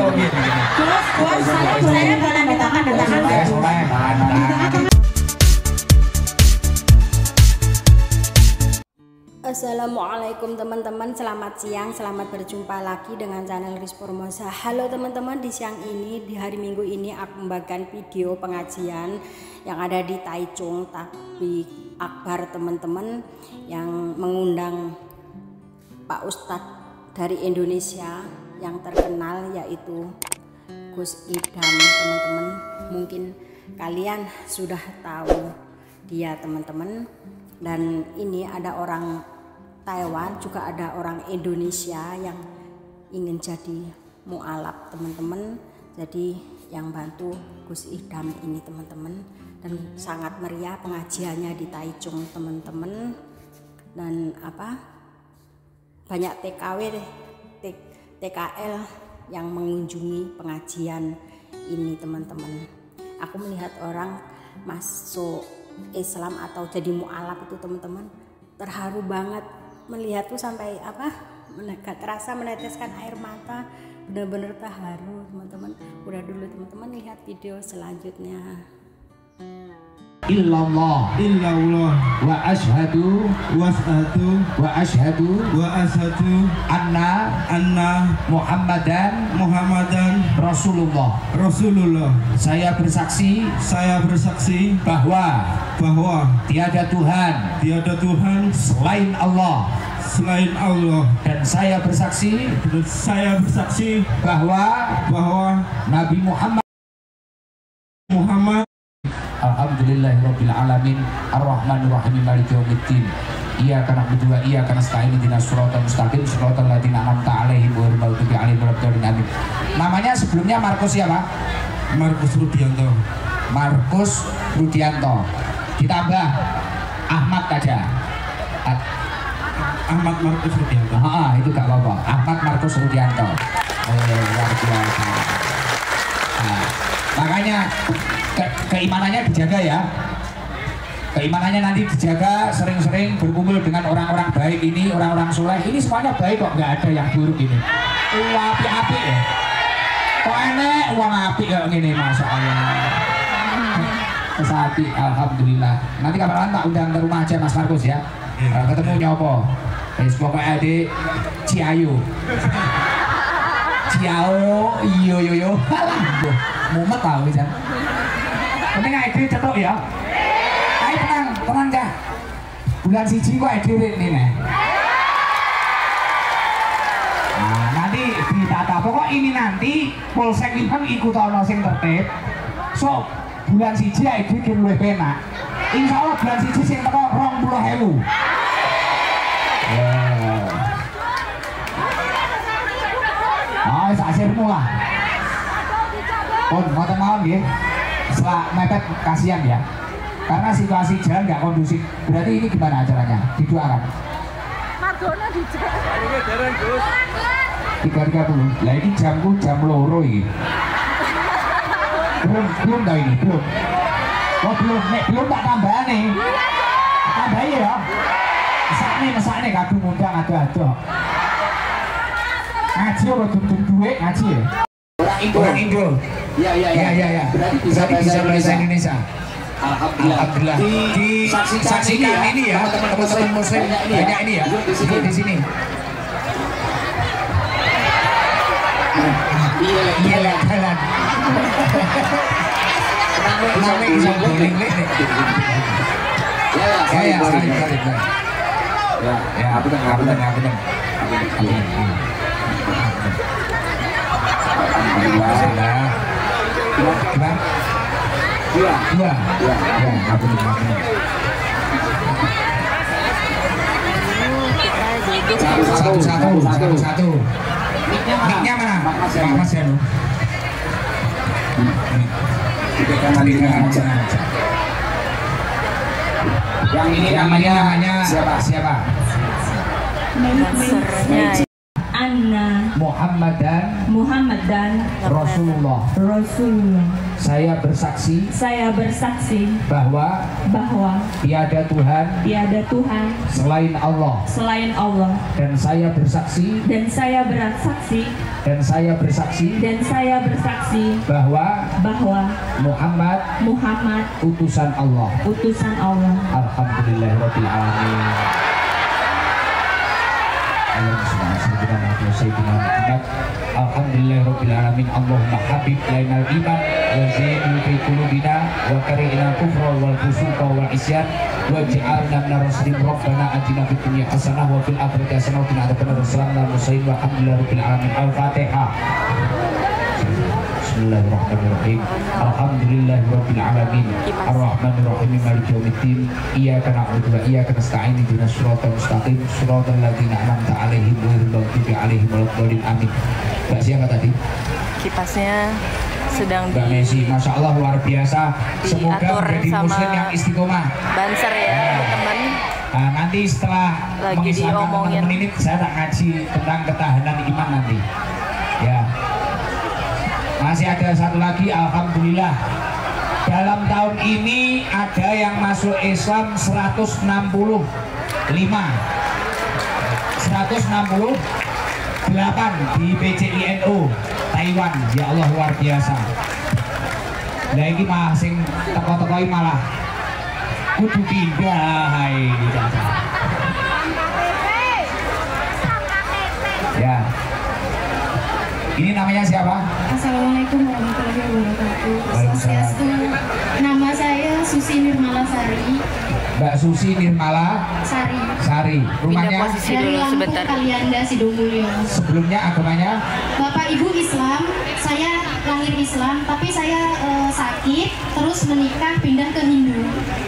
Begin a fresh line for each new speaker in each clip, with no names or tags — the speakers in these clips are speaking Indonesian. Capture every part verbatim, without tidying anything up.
Bos, bos, saya saya boleh minta tanda tangan.
Assalamualaikum teman-teman, selamat siang, selamat berjumpa lagi dengan channel Riz Formosa. Halo teman-teman, di siang ini, di hari Minggu ini aku membagikan video pengajian yang ada di Taichung Tabligh Akbar teman-teman, yang mengundang Pak Ustadz dari Indonesia yang terkenal yaitu Gus Idham teman-teman. Mungkin kalian sudah tahu dia teman-teman. Dan ini ada orang Taiwan, juga ada orang Indonesia yang ingin jadi mualaf teman-teman. Jadi yang bantu Gus Idham ini teman-teman, dan sangat meriah pengajiannya di Taichung teman-teman. Dan apa banyak T K W T K L yang mengunjungi pengajian ini teman-teman. Aku melihat orang masuk Islam atau jadi mualaf itu teman-teman, terharu banget melihat tuh, sampai apa gak terasa meneteskan air mata, benar-benar terharu teman-teman. Udah dulu teman-teman, lihat video selanjutnya.
Illallah
illallah
wa ashhadu
wa ashhadu
wa ashhadu
wa ashhadu
anna
anna
Muhammadan
Muhammadan
Rasulullah.
Rasulullah.
Saya bersaksi
Saya bersaksi
bahwa
bahwa
tiada Tuhan
tiada Tuhan
selain Allah,
selain Allah,
dan saya bersaksi
dan saya bersaksi
bahwa
bahwa
Nabi Muhammad
Muhammad
Alhamdulillahirabbil alamin arrahmanir rahim maliki yaumiddin. Iyyaka na'budu wa iyyaka nasta'in ihdinas siratal mustaqim siratal ladzina an'amta 'alaihim ghairil maghdubi 'alaihim waladdallin amin. Namanya sebelumnya Markus siapa?
Markus Rudianto.
Markus Rudianto. Ditambah Ahmad aja.
Ahmad Markus Rudianto.
Ah, itu gak apa-apa. Ahmad Markus Rudianto. Oh, luar biasa. Nah, makanya ke keimanannya dijaga ya. Keimanannya nanti dijaga, sering-sering berkumpul dengan orang-orang baik ini, orang-orang soleh. Ini semuanya baik kok, nggak ada yang buruk ini. Wah, api-api ya. Kok enek uang api kayak gini, masya Allah. Kesapi, alhamdulillah. Nanti kapan-kapan tak undang ke rumah aja Mas Markus ya. Uh, ketemu nyopo. Eh, pokoknya adik Ciayu. Ciao, iyo yo yo. Halah, mumet tahu bisa. Penting ide cetok ya. Ayo tenang, tenang dah. Bulan siji kok ide ini nih. Nah, nanti ditata. Pokok ini nanti Polsek Lipang ikut ono sing tertib. So, bulan siji ide ki luwih penak. Insya Allah bulan siji sing teko rong puluh ewu. Oh, akhirmu lah. Oh, ngoten mawon nggih. Setelah mepet kasihan ya. Karena situasi jalan nggak kondusif. Berarti ini gimana acaranya? Didoakan.
Margono dijak.
tiga tiga puluh. Lah ini jamku jam loro ini. Belum belum dah ini, belum. Oh, belum. Nek belum tak tambah nih. Tambah ya. Mesakne mesakne kadung ngundang ado-ado. Ngaji ora duduk duit ngaji ya. Orang Indo. Orang Indo. Iya iya iya iya ya. Berarti bisa bahasa Indonesia. Indonesia. Alhamdulillah. Alhamdulillah. Di, di saksikan, saksikan ini ya, teman-teman muslim banyak ini ya. Di sini di sini. Iya iya lah jalan. Kenapa bisa boleh nih? Ya ya ya. Ya ya apa dan apa dan apa dan. Alhamdulillah. Gimana? Dua, dua, dua, ya, aku nih, aku nih. Satu, satu, satu, satu. Miknya mana? Pak Mas ya lu. Yang ini namanya namanya siapa? Siapa? Anna
Muhammadan
Muhammadan
Rasulullah.
Rasulullah.
Saya bersaksi
Saya bersaksi
bahwa
bahwa
tiada Tuhan
tiada Tuhan
selain Allah,
selain Allah,
dan saya bersaksi
dan saya bersaksi
Dan saya bersaksi
dan saya bersaksi
bahwa
bahwa
Muhammad
Muhammad
utusan Allah.
utusan Allah.
Alhamdulillahirabbil alamin. Alhamdulillahirabbil alamin. Allahumma habib lainal iman wa zayyinhu fi qulubina wa karihna kufra wal fusuqa wal isyan waj'alna minar rasyidin. Rabbana atina fid dunya hasanah wa fil akhirati hasanah wa qina adzabannar. Wassalamualaikum warahmatullahi wabarakatuh. Al-Fatihah. Bismillahirrahmanirrahim. Alhamdulillahirabbil alamin. Arrahmanirrahim. Maliki yaumiddin. Iyyaka na'budu wa iyyaka nasta'in. Ihdinas siratal mustaqim. Siratal ladzina an'amta 'alaihim ghairil maghdubi 'alaihim waladdallin. Amin. Mbak siapa tadi?
Kipasnya sedang
Mbak Messi, Masya Allah luar biasa. Semoga
diatur
menjadi
sama
muslim yang istiqomah.
Banser ya teman-teman.
Nah, nanti setelah
Lagi
mengislamkan
diomongin.
teman-teman ini saya tak ngaji tentang ketahanan iman nanti. Ya. Masih ada satu lagi, alhamdulillah. Dalam tahun ini ada yang masuk Islam seratus enam puluh lima. seratus enam puluh delapan di P C I N O Taiwan. Ya Allah luar biasa. Nah ini mah sing teko-teko malah kudu pindah hai. Ya. Ini namanya siapa?
Assalamualaikum warahmatullahi wabarakatuh.
Waalaikumsalam.
Swastiastu. Nama saya Susi Nirmala Sari.
Mbak Susi Nirmala
Sari.
Sari.
Pindah
Rumahnya
posisi
Dari
dulu
Lampung
sebentar.
Kalianda Sidomulyo.
sebelumnya agamanya
Bapak Ibu Islam, saya lahir Islam, tapi saya eh, sakit, terus menikah pindah ke Hindu.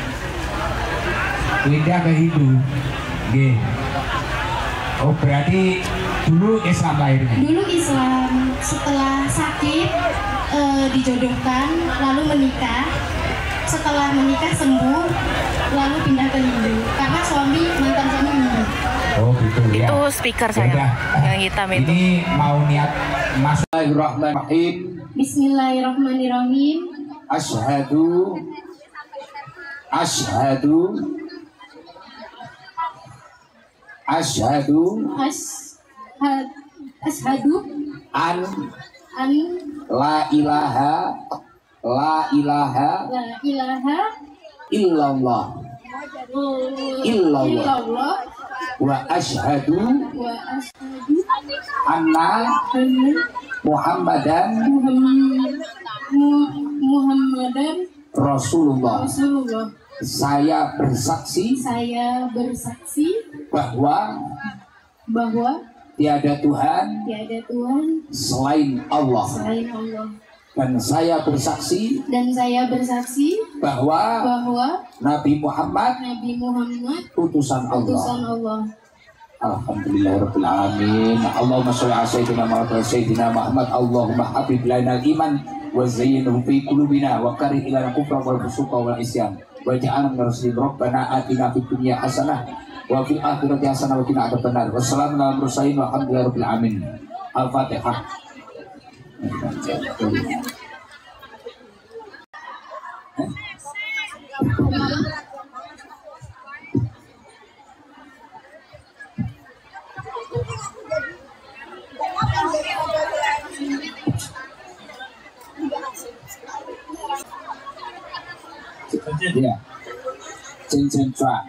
pindah ke Hindu. Nggih. Oh berarti dulu Islam lahirnya.
Dulu Islam, setelah sakit eh, dijodohkan, lalu menikah. Setelah menikah sembuh, lalu pindah ke Hindu. Karena suami mantan suami Hindu.
Oh gitu ya.
Itu speaker saya
Yaudah.
yang hitam itu.
Ini mau niat masuk. Bismillahirrahmanirrahim.
Bismillahirrahmanirrahim.
Asyhadu Asyhadu Asyhadu
Ashad Ashadu
an
an
la ilaha la ilaha
la ilaha
illallah illallah
illallah
wa asyhadu
wa ashadu
anna
anna
Muhammadan
Muhammad Mu- Muhammadan
Rasulullah.
Rasulullah.
Saya bersaksi
Saya bersaksi
bahwa
bahwa
tiada Tuhan
tiada Tuhan
selain Allah,
selain Allah,
dan saya bersaksi
dan saya bersaksi
bahwa
bahwa
Nabi Muhammad
Nabi Muhammad
utusan
utusan
Allah.
Allah.
Alhamdulillahirabbil alamin. Allahumma sholli ala sayyidina Muhammad wa sayyidina Muhammad. Allahumma habib lainal iman wa zayyinhu fi qulubina wa karih ilana kufra wal fusuqa wal isyan waj'alna minar rasyidin. Rabbana atina fid dunya hasanah wa fil akhirati hasanah wa qina adzabannar. Wassalamu ala mursalin walhamdulillahirabbil alamin. Al-Fatihah. Ya, cincin cuan,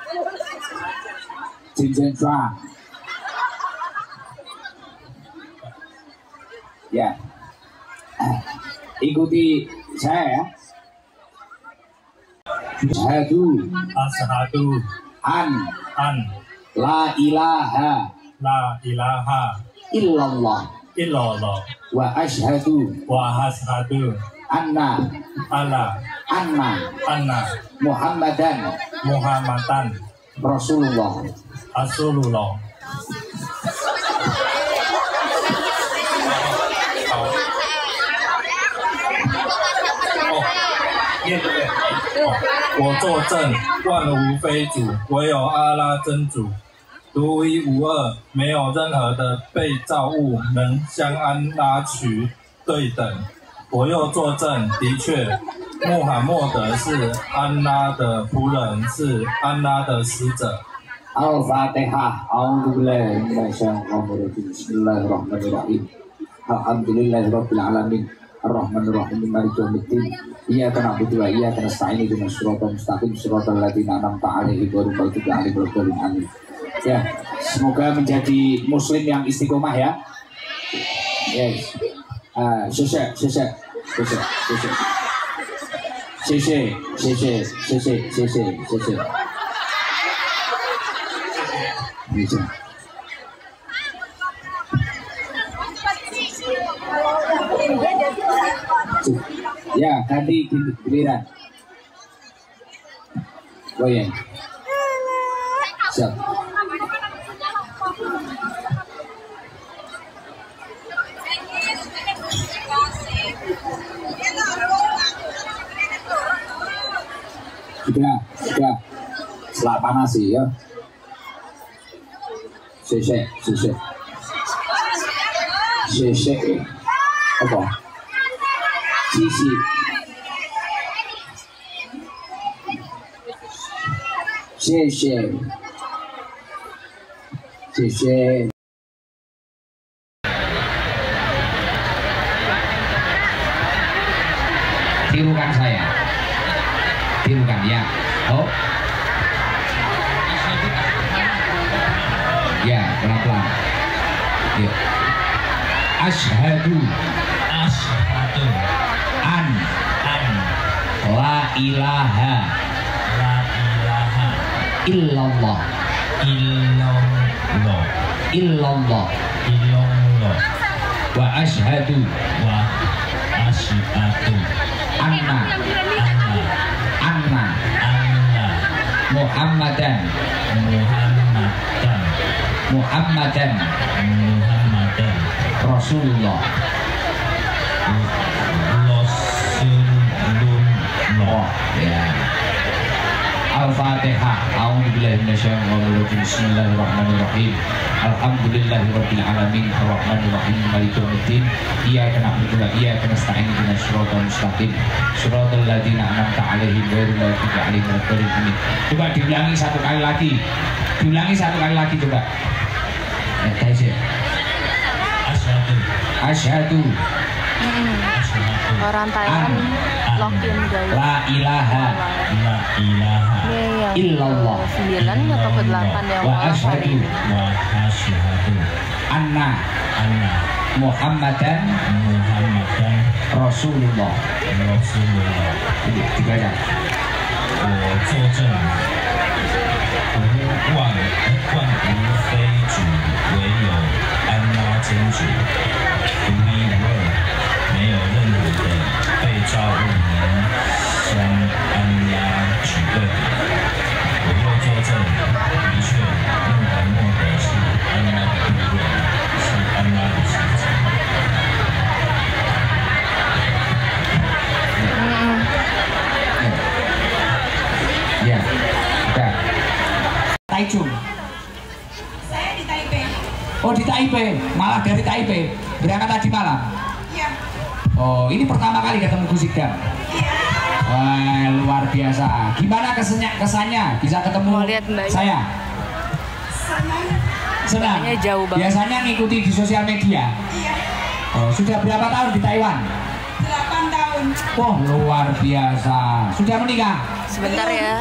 cincin cuan. Ya, ikuti saya ya. Asyhadu
Asyhadu
an
an
la ilaha
la ilaha
illallah
illallah
wa asyhadu
wa asyhadu
anna
alla
anna
anna
Muhammadan
Muhammadan
Rasulullah.
Rasulullah. 好。哦，念对不对？哦，我作证，万无非主，唯有阿拉真主，独一无二，没有任何的被造物能相安拉取对等。我又作证，的确，穆罕默德是安拉的仆人，是安拉的使者。
Al-Fatihah. A'udzubillahi minasyaitonir rajim. Bismillahirrahmanirrahim.
Alhamdulillahirabbil alamin. Ar-Rahmanir Rahim. Maliki yaumiddin. Iyyaka na'budu wa iyyaka nasta'in. Ihdinas siratal mustaqim. Siratal ladzina an'amta 'alaihim ghairil maghdubi 'alaihim waladdallin. Amin. Ya, semoga menjadi muslim yang istiqomah ya. Yes. Ah, sese, sese, sese, sese. Sese, sese, sese, sese, sese. Bisa. Ya, ganti giliran. Goyang. Siap. Sudah, sudah. Setelah panas sih ya. Sese, sese. Sese. Apa? Sisi. Sese. Sese. Tirukan saya. Tirukan ya. Oh. Ya, pelan-pelan. Ya. Asyhadu asyhadu an an la ilaha la ilaha illallah illallah illallah illallah wa asyhadu wa asyhadu anna anna anna anna Muhammadan Muhammadan Muhammadan Muhammadan Rasulullah Rasulullah ya. Al-Fatihah. A'udzubillahi minasyaitonir rajim. Bismillahirrahmanirrahim. Alhamdulillahirabbil alamin. Arrahmanir rahim. Maliki yaumiddin. Iyyaka na'budu wa iyyaka nasta'in. Ihdinas siratal mustaqim. Siratal ladzina an'amta 'alaihim ghairil maghdubi 'alaihim waladdallin. Amin. Coba diulangi satu kali lagi. Diulangi satu kali lagi coba. Ya, guys ya. Asyhadu. Asyhadu.
Orang Thailand lokin guys.
La ilaha la ilaha illallah
sembilan atau ke delapan yang
wa asyhadu wa asyhadu anna anna Muhammadan Muhammadan Rasulullah Rasulullah. Ini dibaca. 我作证，无万万无非主，唯有安拉真主，独一无二，没有任何的被造物能相安拉取对。我又作证，的确，穆罕默德是安拉的仆人，是安拉的使者。Ya, udah. Taichung.
Saya di Taipei.
Oh di Taipei, malah dari Taipei. Berangkat tadi malam.
Iya.
Oh ini pertama kali ketemu Gus Idam.
Iya.
Wah luar biasa. Gimana kesannya? Kesannya bisa ketemu saya?
Senang.
Senang.
Jauh banget.
Biasanya ngikuti di sosial media.
Iya.
Oh sudah berapa tahun di Taiwan?
delapan tahun.
Oh luar biasa. Sudah menikah?
Sebentar ya.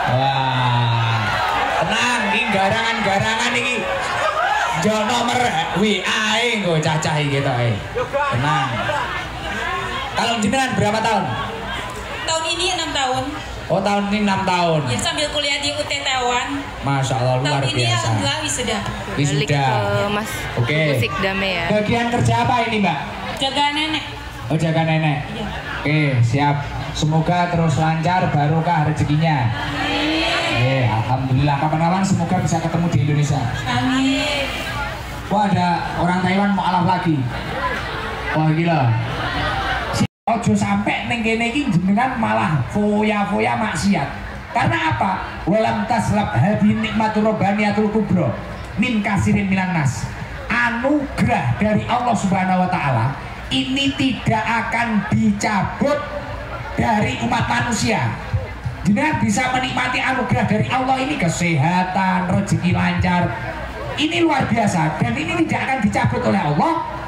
Wah, tenang, ini garangan-garangan ini. Jo nomor W A nggo cacah iki to eh. Tenang. Kalau jenengan berapa tahun?
Tahun ini enam tahun.
Oh, tahun ini enam tahun.
Ya sambil kuliah di U T Taiwan.
Masya Allah luar
tahun ini
biasa.
alhamdulillah wisuda.
Wisuda.
Mas
Oke.
Musik damai ya.
Bagian kerja apa ini, Mbak?
Jaga nenek.
Oh, jaga nenek.
Iya.
Oke, siap. Semoga terus lancar, barokah rezekinya. Oke, alhamdulillah. Kapan-kapan semoga bisa ketemu di Indonesia.
Amin.
Wah, ada orang Taiwan mau alaf lagi. Wah, gila. Si ojo sampai neng kene iki jenengan malah foya-foya maksiat. Karena apa? Walam taslab hadhi nikmatur rabbaniyatul kubra min kasirin minan nas. Anugerah dari Allah Subhanahu wa taala ini tidak akan dicabut dari umat manusia. Jenengan bisa menikmati anugerah dari Allah ini, kesehatan, rezeki lancar. Ini luar biasa dan ini tidak akan dicabut oleh Allah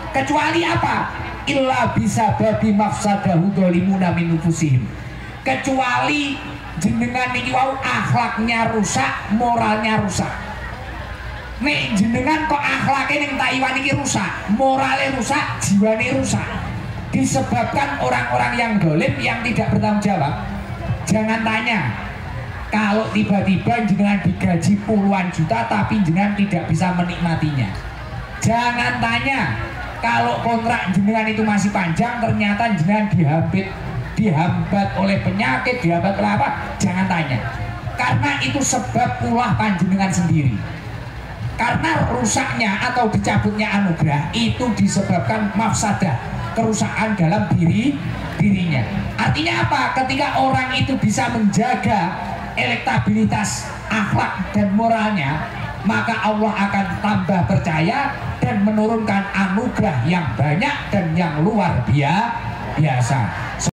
kecuali apa? Illa bisa babi mafsadahu dolimuna min nufusihim, kecuali jenengan niki wau akhlaknya rusak, moralnya rusak. Nek jenengan kok akhlaknya ning Taiwan iki rusak, moralnya rusak, jiwane rusak, disebabkan orang-orang yang dolim yang tidak bertanggung jawab. Jangan tanya kalau tiba-tiba jenengan digaji puluhan juta tapi jenengan tidak bisa menikmatinya. Jangan tanya kalau kontrak jenengan itu masih panjang ternyata jenengan dihambat dihambat oleh penyakit, dihambat oleh apa? Jangan tanya, karena itu sebab ulah panjenengan sendiri. Karena rusaknya atau dicabutnya anugerah itu disebabkan mafsadah, kerusakan dalam diri dirinya. Artinya apa? Ketika orang itu bisa menjaga elektabilitas akhlak dan moralnya, maka Allah akan tambah percaya dan menurunkan anugerah yang banyak dan yang luar biasa.